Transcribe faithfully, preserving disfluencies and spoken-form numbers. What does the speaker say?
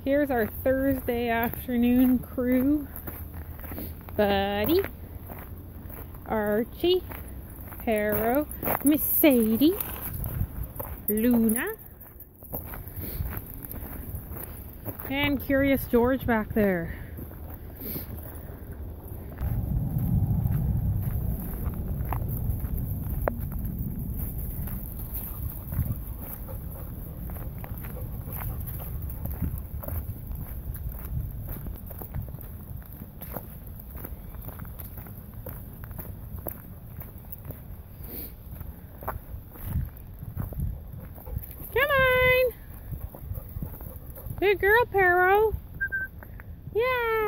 Here's our Thursday afternoon crew. Buddy, Archie, Perro, Miss Sadie, Luna, and Curious George back there. Come on! Good girl, Perro. Yeah!